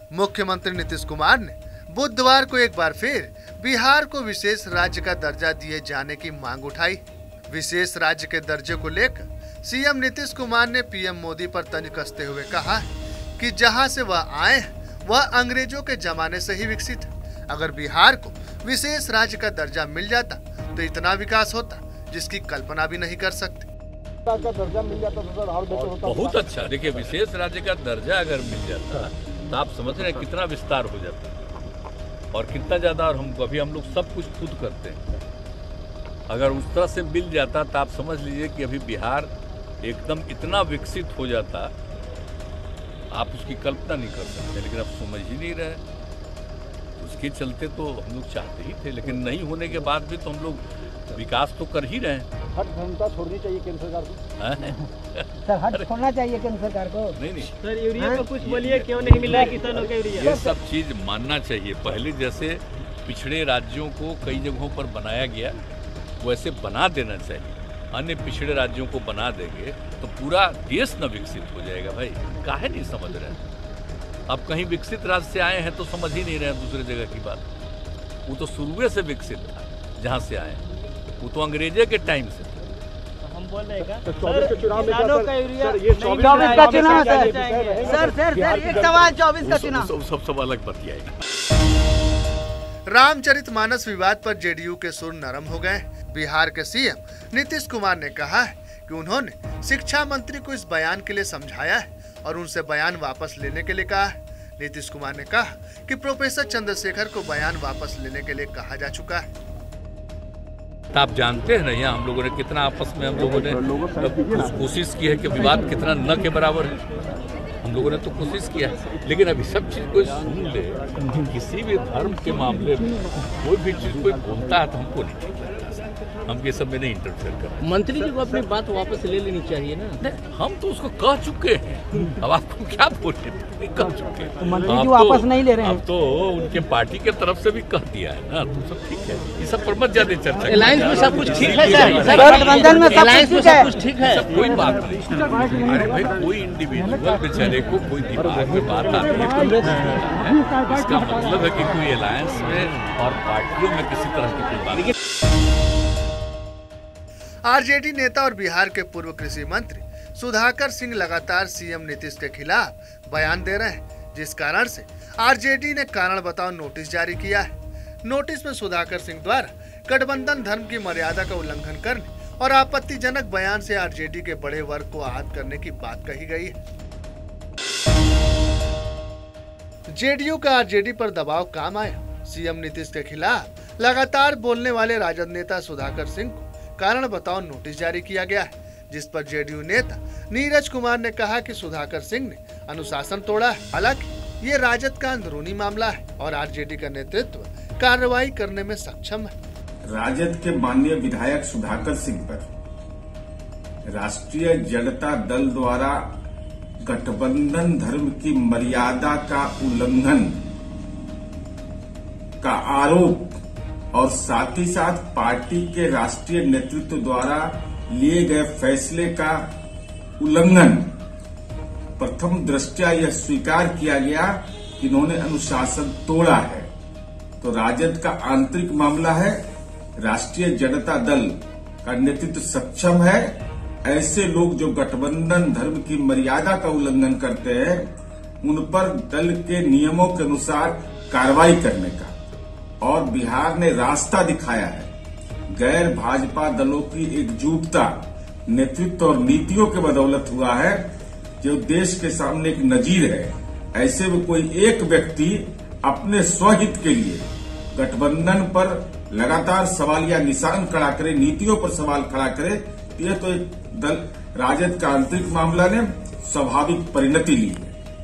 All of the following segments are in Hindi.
मुख्यमंत्री नीतीश कुमार ने बुधवार को एक बार फिर बिहार को विशेष राज्य का दर्जा दिए जाने की मांग उठाई। विशेष राज्य के दर्जे को लेकर सीएम नीतीश कुमार ने पीएम मोदी पर तंज कसते हुए कहा कि जहां से वह आए वह अंग्रेजों के जमाने से ही विकसित है। अगर बिहार को विशेष राज्य का दर्जा मिल जाता तो इतना विकास होता जिसकी कल्पना भी नहीं कर सकते। दर्जा मिल जाता तो बहुत अच्छा। देखिए, विशेष राज्य का दर्जा अगर मिल जाता तो आप समझ रहे हैं कितना विस्तार हो जाता और कितना ज्यादा। और हम लोग सब कुछ खुद करते हैं। अगर उस तरह से मिल जाता तो आप समझ लीजिए कि अभी बिहार एकदम इतना विकसित हो जाता, आप उसकी कल्पना नहीं कर सकते। लेकिन अब समझ ही नहीं रहे, उसके चलते तो हम लोग चाहते ही थे, लेकिन नहीं होने के बाद भी तो हम लोग विकास तो कर ही रहे हैं। हट क्षमता छोड़नी चाहिए केंद्र सरकार को। सर, हट छोड़ना चाहिए केंद्र सरकार को। नहीं सर, यूरिया को कुछ बोलिए, क्यों नहीं मिला है किसानों के यूरिया? ये सब चीज मानना चाहिए। पहले जैसे पिछड़े राज्यों को कई जगहों पर बनाया गया वैसे बना देना चाहिए। अन्य पिछड़े राज्यों को बना देंगे तो पूरा देश न विकसित हो जाएगा। भाई काहे नहीं समझ रहे हैं? अब कहीं विकसित राज्य से आए हैं तो समझ ही नहीं रहे हैं दूसरे जगह की बात। वो तो शुरू से विकसित था जहाँ से आए, वो तो अंग्रेजे के टाइम से था। हम बोल रहे हैं 24 के चुनाव में ये 24 का चुनाव सर एक सवाल 24 का चुनाव सब अलग बतियाएगा। रामचरितमानस विवाद पर जेडीयू के सुर नरम हो गए। बिहार के सीएम नीतीश कुमार ने कहा है कि उन्होंने शिक्षा मंत्री को इस बयान के लिए समझाया है और उनसे बयान वापस लेने के लिए कहा है। नीतीश कुमार ने कहा कि प्रोफेसर चंद्रशेखर को बयान वापस लेने के लिए कहा जा चुका है। आप जानते हैं ना, यहाँ हम लोगों ने कितना आपस में हम लोगों ने कोशिश की है कि विवाद कितना न के बराबर है। हम लोगों ने तो कोशिश किया है, लेकिन अभी सब चीज कोई सुन ले। किसी भी धर्म के मामले में कोई भी चीज कोई बोलता है तो हमको नहीं, हम ये सब में नहीं इंटरफेयर करते। मंत्री जी को अपनी बात वापस ले लेनी चाहिए ना। हम तो उसको कह चुके हैं, अब आपको क्या बोले, कह चुके हैं। तो मंत्री जी वापस नहीं ले रहे हैं। अब तो उनके पार्टी के तरफ से भी कह दिया है ना, तो सब ठीक है। ये सब पर मत ज्यादा चर्चा। अलायंस में सब कुछ ठीक है सर, गठबंधन में सब कुछ ठीक है, कोई बात नहीं। अरे भाई, कोई इंडिविजुअल बेचारे को कोई दिमाग में बात आती है, इसका मतलब है कि कोई अलायंस में और पार्टियों में किसी तरह की कोई बात। आरजेडी नेता और बिहार के पूर्व कृषि मंत्री सुधाकर सिंह लगातार सीएम नीतीश के खिलाफ बयान दे रहे हैं, जिस कारण से आरजेडी ने कारण बताओ नोटिस जारी किया है। नोटिस में सुधाकर सिंह द्वारा गठबंधन धर्म की मर्यादा का उल्लंघन करने और आपत्तिजनक बयान से आरजेडी के बड़े वर्ग को आहत करने की बात कही गई है। जेडीयू का आरजेडी पर दबाव काम आया। सीएम नीतीश के खिलाफ लगातार बोलने वाले राजद नेता सुधाकर सिंह को कारण बताओ नोटिस जारी किया गया है, जिस पर जेडीयू नेता नीरज कुमार ने कहा कि सुधाकर सिंह ने अनुशासन तोड़ा है। हालांकि ये राजद का अंदरूनी मामला है और आरजेडी का नेतृत्व कार्रवाई करने में सक्षम है। राजद के माननीय विधायक सुधाकर सिंह पर राष्ट्रीय जनता दल द्वारा गठबंधन धर्म की मर्यादा का उल्लंघन का आरोप और साथ ही साथ पार्टी के राष्ट्रीय नेतृत्व द्वारा लिए गए फैसले का उल्लंघन, प्रथम दृष्टया यह स्वीकार किया गया कि इन्होंने अनुशासन तोड़ा है। तो राजद का आंतरिक मामला है, राष्ट्रीय जनता दल का नेतृत्व सक्षम है ऐसे लोग जो गठबंधन धर्म की मर्यादा का उल्लंघन करते हैं उन पर दल के नियमों के अनुसार कार्रवाई करने का। और बिहार ने रास्ता दिखाया है। गैर भाजपा दलों की एकजुटता, नेतृत्व और नीतियों के बदौलत हुआ है, जो देश के सामने एक नजीर है। ऐसे में कोई एक व्यक्ति अपने स्वहित के लिए गठबंधन पर लगातार सवालिया निशान खड़ा करे, नीतियों पर सवाल खड़ा करे, यह तो एक दल राजद का आंतरिक मामला ने स्वाभाविक परिणति ली है।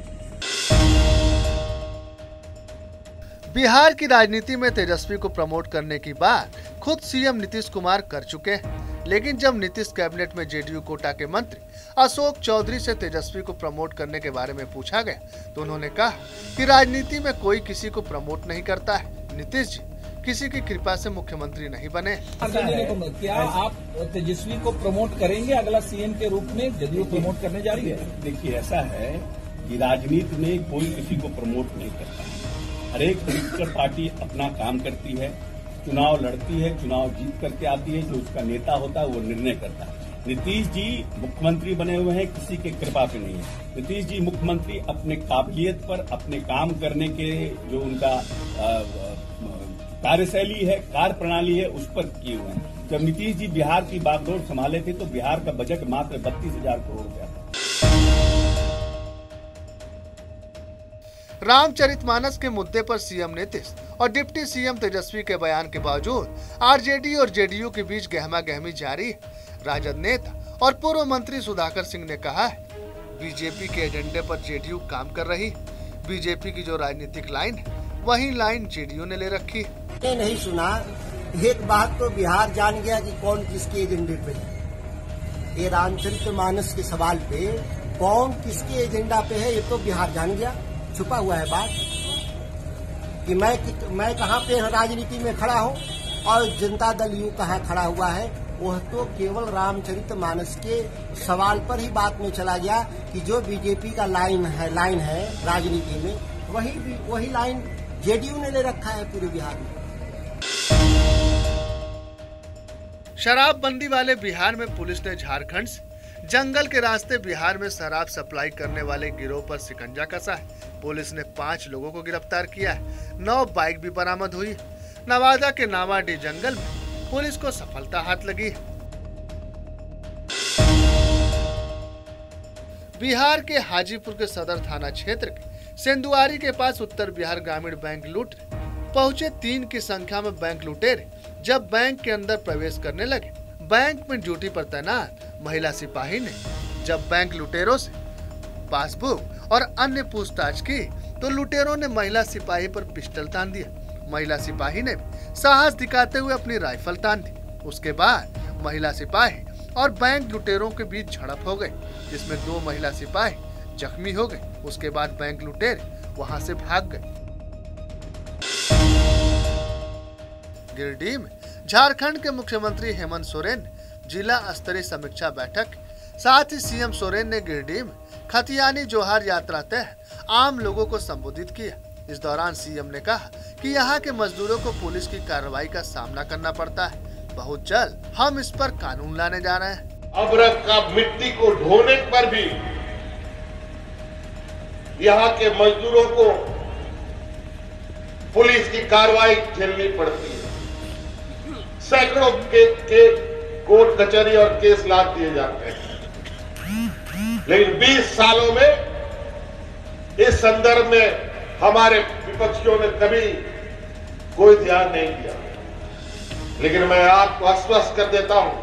बिहार की राजनीति में तेजस्वी को प्रमोट करने की बात खुद सीएम नीतीश कुमार कर चुके हैं, लेकिन जब नीतीश कैबिनेट में जेडीयू कोटा के मंत्री अशोक चौधरी से तेजस्वी को प्रमोट करने के बारे में पूछा गया तो उन्होंने कहा कि राजनीति में कोई किसी को प्रमोट नहीं करता है। नीतीश जी किसी की कृपा से मुख्यमंत्री नहीं बने। क्या आप तेजस्वी को प्रमोट करेंगे अगला सीएम के रूप में? जदयू प्रमोट करने जा रही है। देखिए, ऐसा है कि राजनीति में कोई किसी को प्रमोट नहीं करता है। हर एक पोलिटिकल पार्टी अपना काम करती है, चुनाव लड़ती है, चुनाव जीत करके आती है, जो उसका नेता होता है वो निर्णय करता है। नीतीश जी मुख्यमंत्री बने हुए हैं, किसी के कृपा पे नहीं है। नीतीश जी मुख्यमंत्री अपने काबिलियत पर, अपने काम करने के जो उनका कार्यशैली है, कार्य प्रणाली है, उस पर किए हुए हैं। जब नीतीश जी बिहार की बागडोर संभाले थे तो बिहार का बजट मात्र 32,000 करोड़ रुपया था। रामचरितमानस के मुद्दे पर सीएम नीतीश और डिप्टी सीएम तेजस्वी के बयान के बावजूद आरजेडी और जेडीयू के बीच गहमा-गहमी जारी है। राजद नेता और पूर्व मंत्री सुधाकर सिंह ने कहा है, बीजेपी के एजेंडे पर जेडीयू काम कर रही है। बीजेपी की जो राजनीतिक लाइन है, वही लाइन जेडीयू ने ले रखी है। नहीं सुना, एक बात तो बिहार जान गया कि कौन किसके एजेंडे पे है। ये रामचरितमानस के सवाल पे कौन किसके एजेंडा पे है, ये तो बिहार जान गया। छुपा हुआ है बात कि मैं कहाँ पे राजनीति में खड़ा हूँ और जनता दल यू कहाँ खड़ा हुआ है। वह तो केवल रामचरितमानस के सवाल पर ही बात में चला गया कि जो बीजेपी का लाइन है राजनीति में, वही लाइन जेडीयू ने ले रखा है पूरे बिहार में। शराबबंदी वाले बिहार में पुलिस ने झारखंड से जंगल के रास्ते बिहार में शराब सप्लाई करने वाले गिरोह पर शिकंजा कसा है। पुलिस ने 5 लोगों को गिरफ्तार किया है। 9 बाइक भी बरामद हुई। नवादा के नावाडीह जंगल में पुलिस को सफलता हाथ लगी है। बिहार के हाजीपुर के सदर थाना क्षेत्र के सेंदुआरी के पास उत्तर बिहार ग्रामीण बैंक लूट पहुंचे 3 की संख्या में बैंक लुटेरे जब बैंक के अंदर प्रवेश करने लगे। बैंक में ड्यूटी पर तैनात महिला सिपाही ने जब बैंक लुटेरों से पासबुक और अन्य पूछताछ की तो लुटेरों ने महिला सिपाही पर पिस्टल तान दिया। महिला सिपाही ने भी साहस दिखाते हुए अपनी राइफल तान दी। उसके बाद महिला सिपाही और बैंक लुटेरों के बीच झड़प हो गई, जिसमें 2 महिला सिपाही जख्मी हो गए। उसके बाद बैंक लुटेरे वहां से भाग गए। गिरिडीह में झारखंड के मुख्यमंत्री हेमंत सोरेन जिला स्तरीय समीक्षा बैठक, साथ ही सीएम सोरेन ने गिरिडीह में खतियानी जोहार यात्रा तहत आम लोगों को संबोधित किया। इस दौरान सीएम ने कहा कि यहाँ के मजदूरों को पुलिस की कार्रवाई का सामना करना पड़ता है। बहुत जल्द हम इस पर कानून लाने जा रहे हैं। अबरक का मिट्टी को ढोने पर भी यहाँ के मजदूरों को पुलिस की कार्रवाई झेलनी पड़ती है। सैकड़ों के कोर्ट कचहरी और केस लाद दिए जाते हैं, लेकिन 20 सालों में इस संदर्भ में हमारे विपक्षियों ने कभी कोई ध्यान नहीं दिया। लेकिन मैं आपको आश्वस्त कर देता हूं,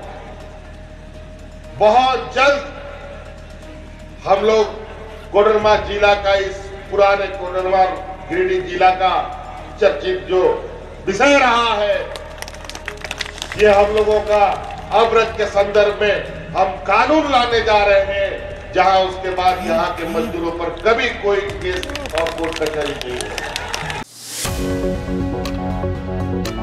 बहुत जल्द हम लोग कोडरमा जिला का, इस पुराने कोडरमा गिरिडीह जिला का चर्चित जो विषय रहा है, ये हम लोगों का अवरत के संदर्भ में हम कानून लाने जा रहे हैं, जहां उसके बाद यहाँ के मजदूरों पर कभी कोई केस और कोर्ट कचहरी नहीं है।